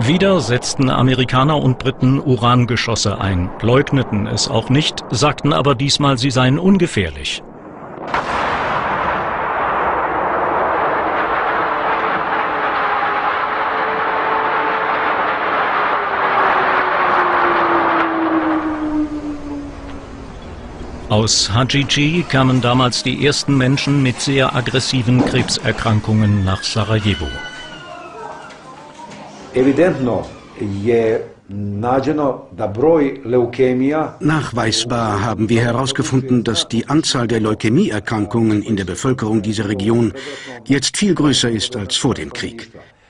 Wieder setzten Amerikaner und Briten Urangeschosse ein, leugneten es auch nicht, sagten aber diesmal, sie seien ungefährlich. Aus Hadžići kamen damals die ersten Menschen mit sehr aggressiven Krebserkrankungen nach Sarajevo. Nachweisbar haben wir herausgefunden, dass die Anzahl der Leukämieerkrankungen in der Bevölkerung dieser Region jetzt viel größer ist als vor dem Krieg.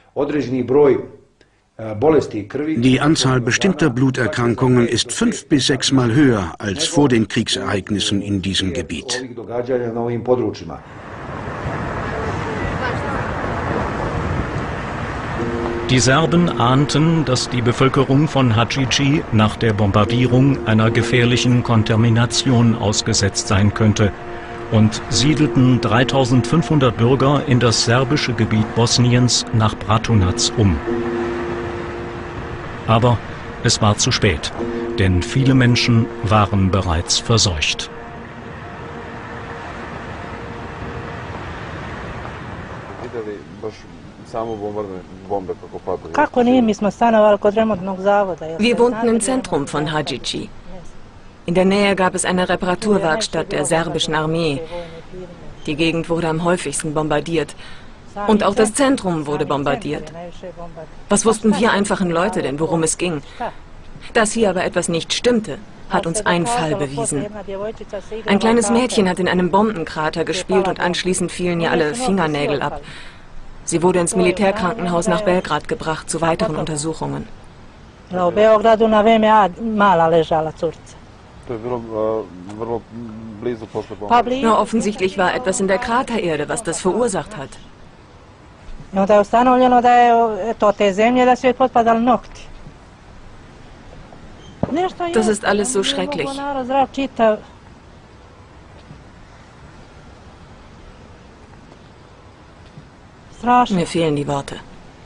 Die Anzahl bestimmter Bluterkrankungen ist 5- bis 6-mal höher als vor den Kriegsereignissen in diesem Gebiet. Die Serben ahnten, dass die Bevölkerung von Hadžići nach der Bombardierung einer gefährlichen Kontamination ausgesetzt sein könnte und siedelten 3500 Bürger in das serbische Gebiet Bosniens nach Bratunac um. Aber es war zu spät, denn viele Menschen waren bereits verseucht. Wir wohnten im Zentrum von Hadžići. In der Nähe gab es eine Reparaturwerkstatt der serbischen Armee. Die Gegend wurde am häufigsten bombardiert. Und auch das Zentrum wurde bombardiert. Was wussten wir einfachen Leute denn, worum es ging? Dass hier aber etwas nicht stimmte, hat uns ein Fall bewiesen. Ein kleines Mädchen hat in einem Bombenkrater gespielt und anschließend fielen ihr alle Fingernägel ab. Sie wurde ins Militärkrankenhaus nach Belgrad gebracht zu weiteren Untersuchungen. Na, offensichtlich war etwas in der Kratererde, was das verursacht hat. Das ist alles so schrecklich. Mir fehlen die Worte.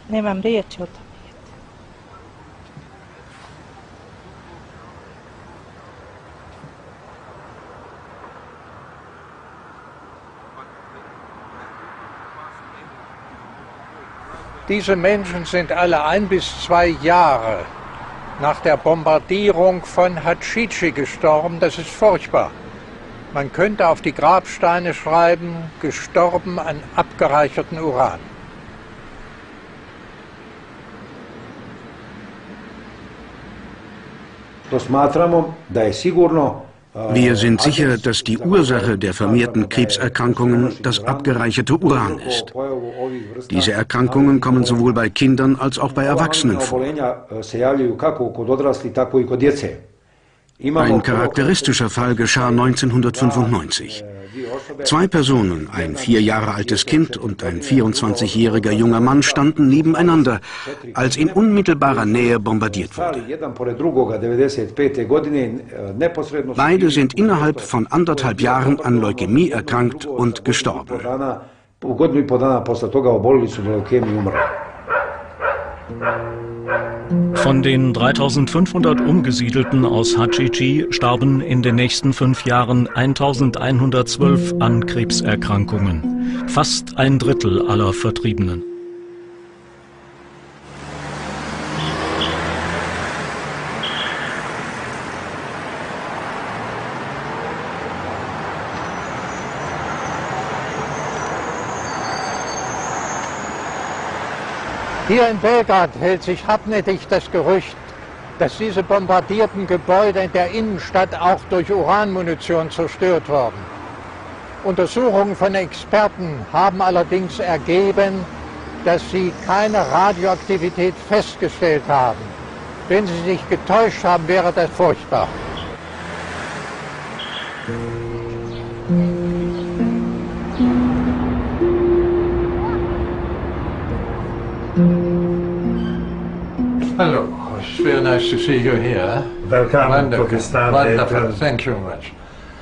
Diese Menschen sind alle 1 bis 2 Jahre nach der Bombardierung von Hadžići gestorben. Das ist furchtbar. Man könnte auf die Grabsteine schreiben, gestorben an abgereicherten Uran. Wir sind sicher, dass die Ursache der vermehrten Krebserkrankungen das abgereicherte Uran ist. Diese Erkrankungen kommen sowohl bei Kindern als auch bei Erwachsenen vor. Ein charakteristischer Fall geschah 1995. 2 Personen, ein 4 Jahre altes Kind und ein 24-jähriger junger Mann, standen nebeneinander, als in unmittelbarer Nähe bombardiert wurde. Beide sind innerhalb von 1,5 Jahren an Leukämie erkrankt und gestorben. Von den 3500 Umgesiedelten aus Hadžići starben in den nächsten 5 Jahren 1112 an Krebserkrankungen, fast 1/3 aller Vertriebenen. Hier in Belgrad hält sich hartnäckig das Gerücht, dass diese bombardierten Gebäude in der Innenstadt auch durch Uranmunition zerstört wurden. Untersuchungen von Experten haben allerdings ergeben, dass sie keine Radioaktivität festgestellt haben. Wenn sie sich getäuscht haben, wäre das furchtbar. Hello, it's very nice to see you here. Welcome to Turkestan. Wonderful, thank you very much.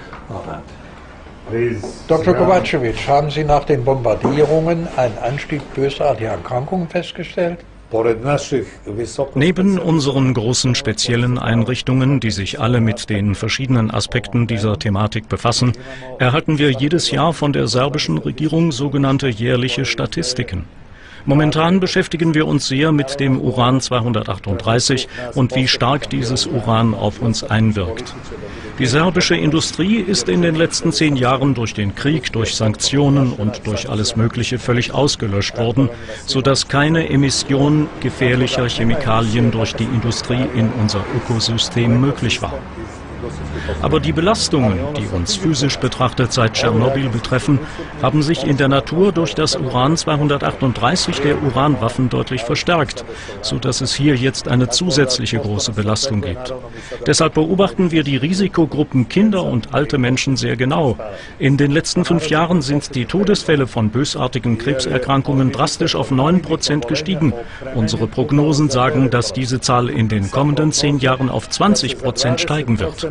Dr. Kovacevic, haben Sie nach den Bombardierungen einen Anstieg bösartiger Erkrankungen festgestellt? Neben unseren großen speziellen Einrichtungen, die sich alle mit den verschiedenen Aspekten dieser Thematik befassen, erhalten wir jedes Jahr von der serbischen Regierung sogenannte jährliche Statistiken. Momentan beschäftigen wir uns sehr mit dem Uran-238 und wie stark dieses Uran auf uns einwirkt. Die serbische Industrie ist in den letzten 10 Jahren durch den Krieg, durch Sanktionen und durch alles Mögliche völlig ausgelöscht worden, sodass keine Emission gefährlicher Chemikalien durch die Industrie in unser Ökosystem möglich war. Aber die Belastungen, die uns physisch betrachtet seit Tschernobyl betreffen, haben sich in der Natur durch das Uran-238 der Uranwaffen deutlich verstärkt, sodass es hier jetzt eine zusätzliche große Belastung gibt. Deshalb beobachten wir die Risikogruppen Kinder und alte Menschen sehr genau. In den letzten 5 Jahren sind die Todesfälle von bösartigen Krebserkrankungen drastisch auf 9% gestiegen. Unsere Prognosen sagen, dass diese Zahl in den kommenden 10 Jahren auf 20% steigen wird.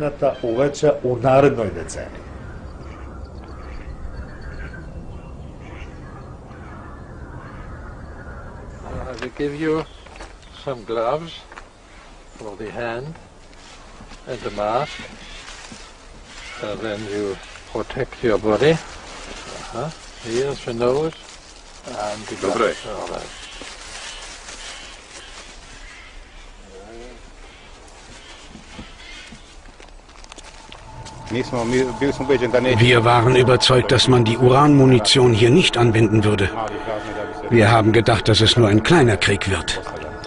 We give you some gloves for the hand and the mask. Then you protect your body. Here's the nose and the gloves. Wir waren überzeugt, dass man die Uranmunition hier nicht anwenden würde. Wir haben gedacht, dass es nur ein kleiner Krieg wird.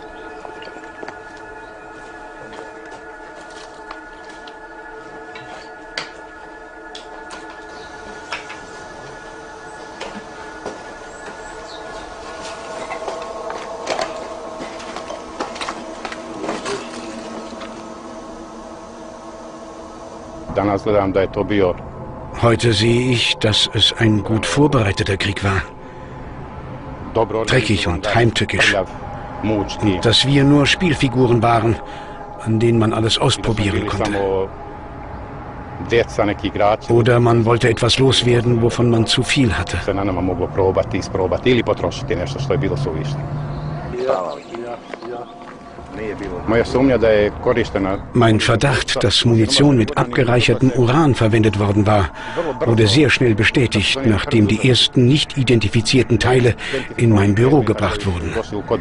Heute sehe ich, dass es ein gut vorbereiteter Krieg war. Dreckig und heimtückisch. Und dass wir nur Spielfiguren waren, an denen man alles ausprobieren konnte. Oder man wollte etwas loswerden, wovon man zu viel hatte. Mein Verdacht, dass Munition mit abgereichertem Uran verwendet worden war, wurde sehr schnell bestätigt, nachdem die ersten nicht identifizierten Teile in mein Büro gebracht wurden.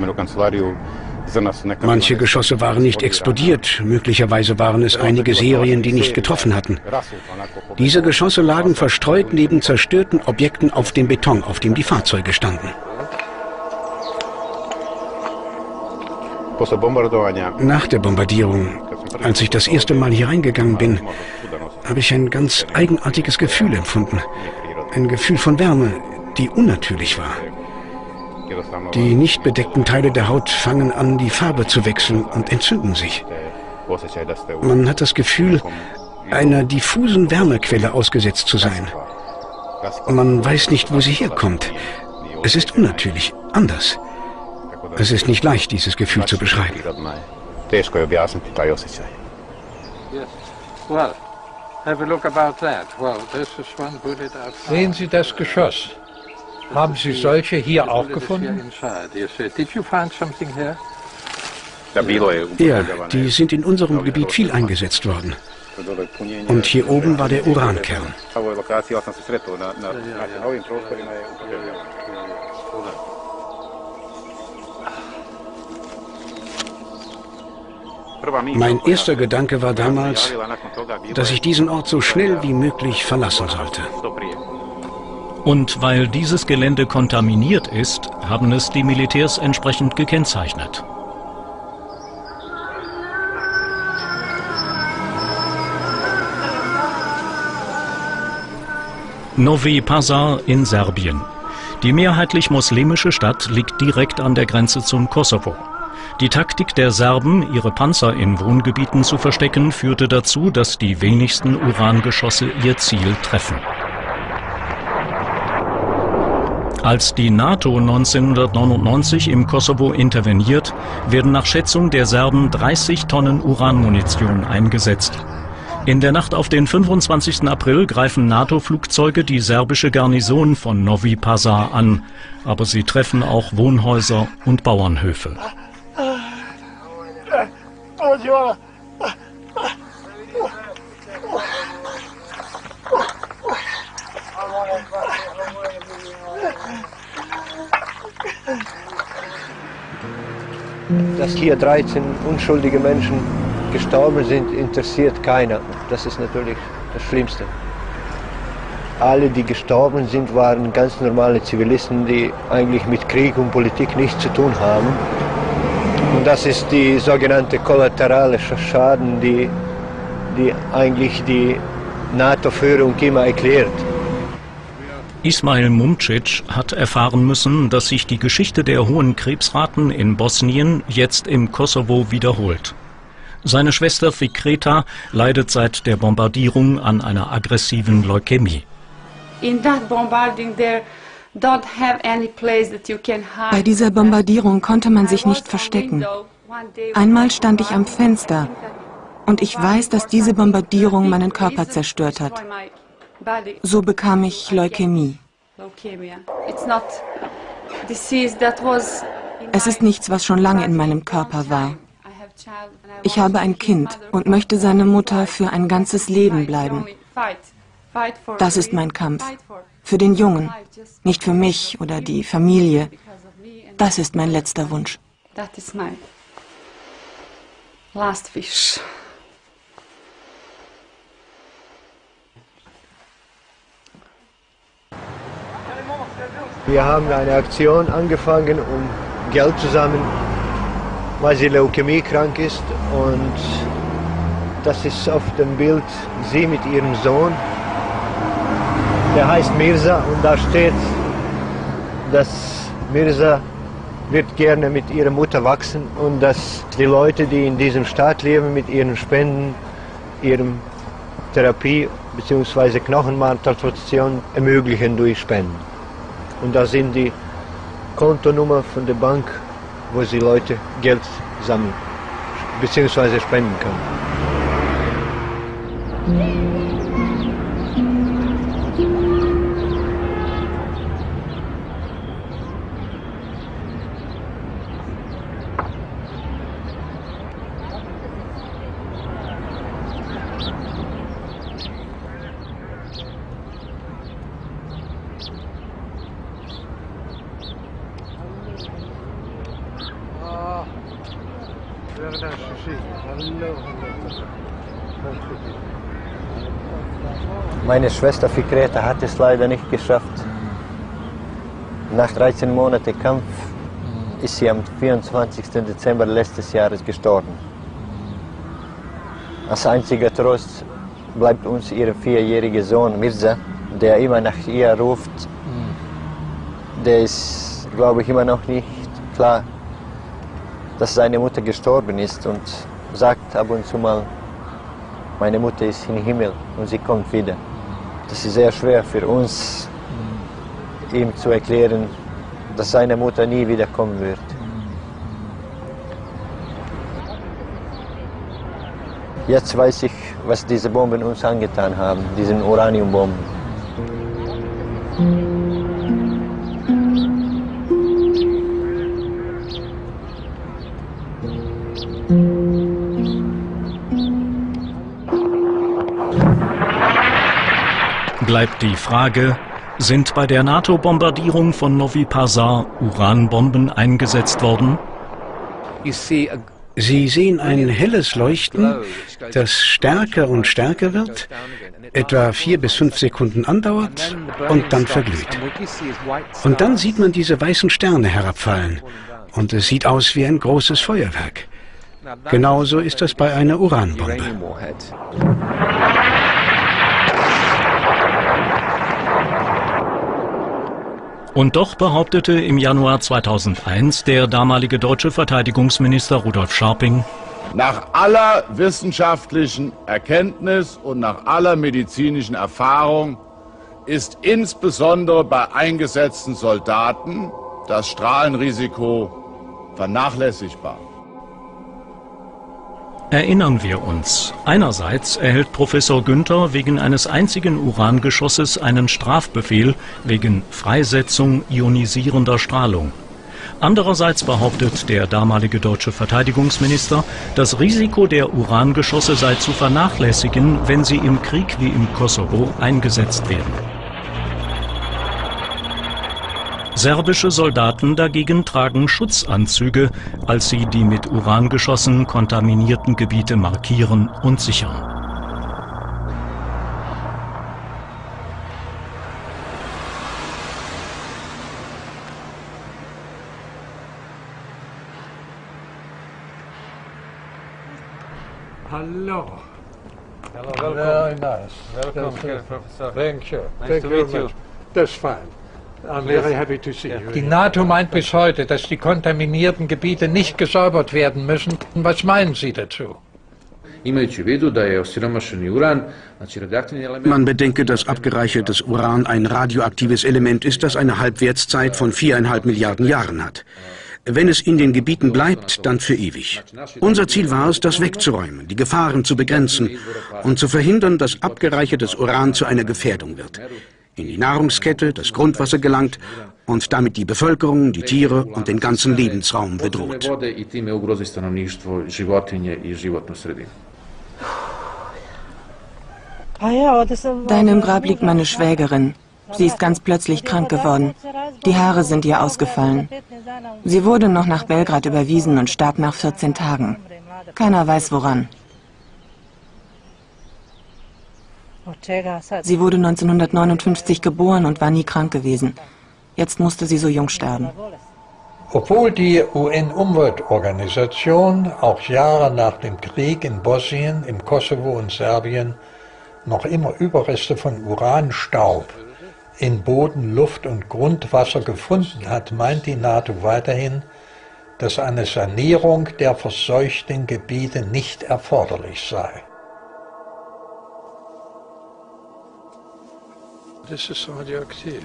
Manche Geschosse waren nicht explodiert, möglicherweise waren es einige Serien, die nicht getroffen hatten. Diese Geschosse lagen verstreut neben zerstörten Objekten auf dem Beton, auf dem die Fahrzeuge standen. Nach der Bombardierung, als ich das erste Mal hier reingegangen bin, habe ich ein ganz eigenartiges Gefühl empfunden. Ein Gefühl von Wärme, die unnatürlich war. Die nicht bedeckten Teile der Haut fangen an, die Farbe zu wechseln und entzünden sich. Man hat das Gefühl, einer diffusen Wärmequelle ausgesetzt zu sein. Man weiß nicht, wo sie herkommt. Es ist unnatürlich, anders. Es ist nicht leicht, dieses Gefühl zu beschreiben. Sehen Sie das Geschoss? Haben Sie solche hier auch gefunden? Ja, die sind in unserem Gebiet viel eingesetzt worden. Und hier oben war der Urankern. Mein erster Gedanke war damals, dass ich diesen Ort so schnell wie möglich verlassen sollte. Und weil dieses Gelände kontaminiert ist, haben es die Militärs entsprechend gekennzeichnet. Novi Pazar in Serbien. Die mehrheitlich muslimische Stadt liegt direkt an der Grenze zum Kosovo. Die Taktik der Serben, ihre Panzer in Wohngebieten zu verstecken, führte dazu, dass die wenigsten Urangeschosse ihr Ziel treffen. Als die NATO 1999 im Kosovo interveniert, werden nach Schätzung der Serben 30 Tonnen Uranmunition eingesetzt. In der Nacht auf den 25. April greifen NATO-Flugzeuge die serbische Garnison von Novi Pazar an. Aber sie treffen auch Wohnhäuser und Bauernhöfe. Dass hier 13 unschuldige Menschen gestorben sind, interessiert keiner. Das ist natürlich das Schlimmste. Alle, die gestorben sind, waren ganz normale Zivilisten, die eigentlich mit Krieg und Politik nichts zu tun haben. Und das ist die sogenannte kollaterale Schaden, die eigentlich die NATO-Führung immer erklärt. Ismail Mumcic hat erfahren müssen, dass sich die Geschichte der hohen Krebsraten in Bosnien jetzt im Kosovo wiederholt. Seine Schwester Fikreta leidet seit der Bombardierung an einer aggressiven Leukämie. Bei dieser Bombardierung konnte man sich nicht verstecken. Einmal stand ich am Fenster und ich weiß, dass diese Bombardierung meinen Körper zerstört hat. So bekam ich Leukämie. Es ist nichts, was schon lange in meinem Körper war. Ich habe ein Kind und möchte seine Mutter für ein ganzes Leben bleiben. Das ist mein Kampf. Für den Jungen, nicht für mich oder die Familie. Das ist mein letzter Wunsch. Wir haben eine Aktion angefangen, um Geld zu sammeln, weil sie leukämiekrank ist. Und das ist auf dem Bild sie mit ihrem Sohn. Der heißt Mirza und da steht, dass Mirza wird gerne mit ihrer Mutter wachsen und dass die Leute, die in diesem Staat leben, mit ihren Spenden, ihrem Therapie bzw. Knochenmarktransplantation ermöglichen durch Spenden. Und da sind die Kontonummer von der Bank, wo sie Leute Geld sammeln bzw. spenden können. Meine Schwester Fikreta hat es leider nicht geschafft. Nach 13 Monaten Kampf ist sie am 24. Dezember letztes Jahres gestorben. Als einziger Trost bleibt uns ihr 4-jähriger Sohn Mirza, der immer nach ihr ruft. Der ist, glaube ich, immer noch nicht klar, dass seine Mutter gestorben ist und sagt ab und zu mal, meine Mutter ist im Himmel und sie kommt wieder. Das ist sehr schwer für uns, ihm zu erklären, dass seine Mutter nie wiederkommen wird. Jetzt weiß ich, was diese Bomben uns angetan haben, diese Uraniumbomben. Bleibt die Frage, sind bei der NATO-Bombardierung von Novi Pazar Uranbomben eingesetzt worden? Sie sehen ein helles Leuchten, das stärker und stärker wird, etwa 4 bis 5 Sekunden andauert und dann verglüht. Und dann sieht man diese weißen Sterne herabfallen und es sieht aus wie ein großes Feuerwerk. Genauso ist das bei einer Uranbombe. Und doch behauptete im Januar 2001 der damalige deutsche Verteidigungsminister Rudolf Scharping: Nach aller wissenschaftlichen Erkenntnis und nach aller medizinischen Erfahrung ist insbesondere bei eingesetzten Soldaten das Strahlenrisiko vernachlässigbar. Erinnern wir uns. Einerseits erhält Professor Günther wegen eines einzigen Urangeschosses einen Strafbefehl wegen Freisetzung ionisierender Strahlung. Andererseits behauptet der damalige deutsche Verteidigungsminister, das Risiko der Urangeschosse sei zu vernachlässigen, wenn sie im Krieg wie im Kosovo eingesetzt werden. Serbische Soldaten dagegen tragen Schutzanzüge, als sie die mit Urangeschossen kontaminierten Gebiete markieren und sichern. Hello. Hello, welcome. Very nice. Welcome here, Professor. Thank you. Nice Thank to you very meet you. much. That's fine. I'm very happy to see you. Die Yeah. NATO meint bis heute, dass die kontaminierten Gebiete nicht gesäubert werden müssen. Was meinen Sie dazu? Man bedenke, dass abgereichertes Uran ein radioaktives Element ist, das eine Halbwertszeit von 4,5 Milliarden Jahren hat. Wenn es in den Gebieten bleibt, dann für ewig. Unser Ziel war es, das wegzuräumen, die Gefahren zu begrenzen und zu verhindern, dass abgereichertes Uran zu einer Gefährdung wird. In die Nahrungskette, das Grundwasser gelangt und damit die Bevölkerung, die Tiere und den ganzen Lebensraum bedroht. Da im Grab liegt meine Schwägerin. Sie ist ganz plötzlich krank geworden. Die Haare sind ihr ausgefallen. Sie wurde noch nach Belgrad überwiesen und starb nach 14 Tagen. Keiner weiß woran. Sie wurde 1959 geboren und war nie krank gewesen. Jetzt musste sie so jung sterben. Obwohl die UN-Umweltorganisation auch Jahre nach dem Krieg in Bosnien, im Kosovo und Serbien noch immer Überreste von Uranstaub in Boden, Luft und Grundwasser gefunden hat, meint die NATO weiterhin, dass eine Sanierung der verseuchten Gebiete nicht erforderlich sei. Das ist radioaktiv.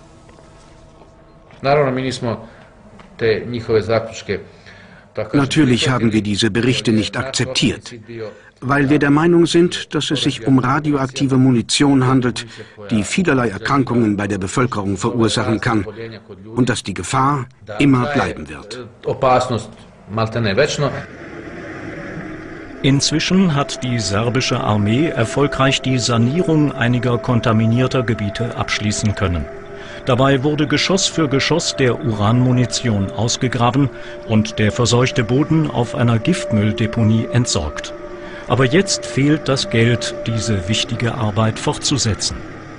Natürlich haben wir diese Berichte nicht akzeptiert, weil wir der Meinung sind, dass es sich um radioaktive Munition handelt, die vielerlei Erkrankungen bei der Bevölkerung verursachen kann und dass die Gefahr immer bleiben wird. Inzwischen hat die serbische Armee erfolgreich die Sanierung einiger kontaminierter Gebiete abschließen können. Dabei wurde Geschoss für Geschoss der Uranmunition ausgegraben und der verseuchte Boden auf einer Giftmülldeponie entsorgt. Aber jetzt fehlt das Geld, diese wichtige Arbeit fortzusetzen.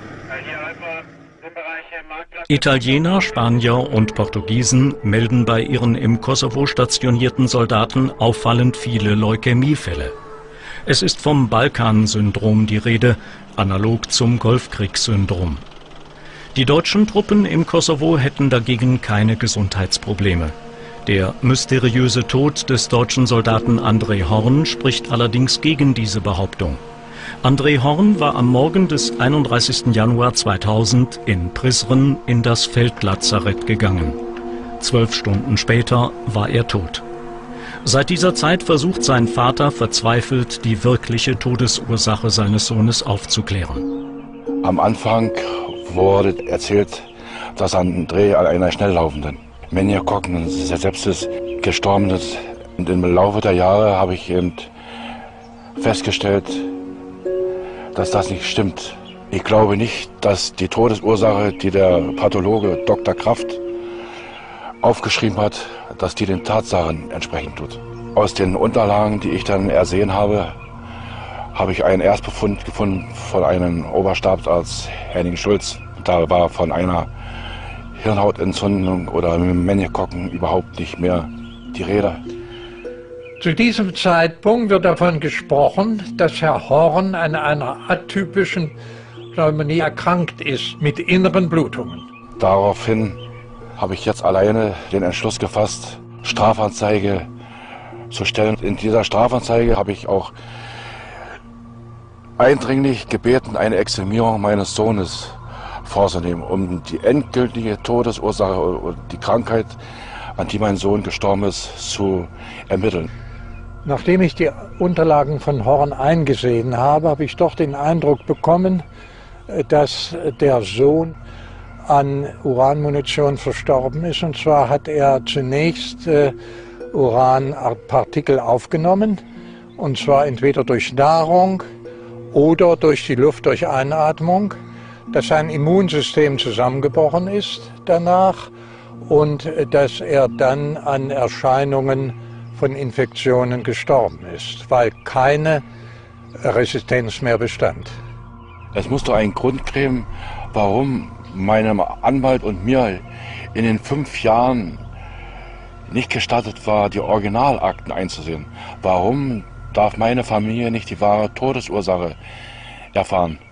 Italiener, Spanier und Portugiesen melden bei ihren im Kosovo stationierten Soldaten auffallend viele Leukämiefälle. Es ist vom Balkan-Syndrom die Rede, analog zum Golfkriegssyndrom. Die deutschen Truppen im Kosovo hätten dagegen keine Gesundheitsprobleme. Der mysteriöse Tod des deutschen Soldaten André Horn spricht allerdings gegen diese Behauptung. André Horn war am Morgen des 31. Januar 2000 in Prizren in das Feldlazarett gegangen. 12 Stunden später war er tot. Seit dieser Zeit versucht sein Vater verzweifelt, die wirkliche Todesursache seines Sohnes aufzuklären. Am Anfang wurde erzählt, dass André an einer schnelllaufenden Meningokokken Sepsis gestorben ist. Und im Laufe der Jahre habe ich eben festgestellt, dass das nicht stimmt. Ich glaube nicht, dass die Todesursache, die der Pathologe Dr. Kraft aufgeschrieben hat, dass die den Tatsachen entsprechen tut. Aus den Unterlagen, die ich dann ersehen habe, habe ich einen Erstbefund gefunden von einem Oberstabsarzt, Henning Schulz. Da war von einer Hirnhautentzündung oder Meningokokken überhaupt nicht mehr die Rede. Zu diesem Zeitpunkt wird davon gesprochen, dass Herr Horn an einer atypischen Pneumonie erkrankt ist, mit inneren Blutungen. Daraufhin habe ich jetzt alleine den Entschluss gefasst, Strafanzeige zu stellen. In dieser Strafanzeige habe ich auch eindringlich gebeten, eine Exhumierung meines Sohnes vorzunehmen, um die endgültige Todesursache und die Krankheit, an die mein Sohn gestorben ist, zu ermitteln. Nachdem ich die Unterlagen von Horn eingesehen habe, habe ich doch den Eindruck bekommen, dass der Sohn an Uranmunition verstorben ist. Und zwar hat er zunächst Uranpartikel aufgenommen, und zwar entweder durch Nahrung oder durch die Luft, durch Einatmung, dass sein Immunsystem zusammengebrochen ist danach und dass er dann an Erscheinungen von Infektionen gestorben ist, weil keine Resistenz mehr bestand. Es muss doch einen Grund geben, warum meinem Anwalt und mir in den 5 Jahren nicht gestattet war, die Originalakten einzusehen. Warum darf meine Familie nicht die wahre Todesursache erfahren?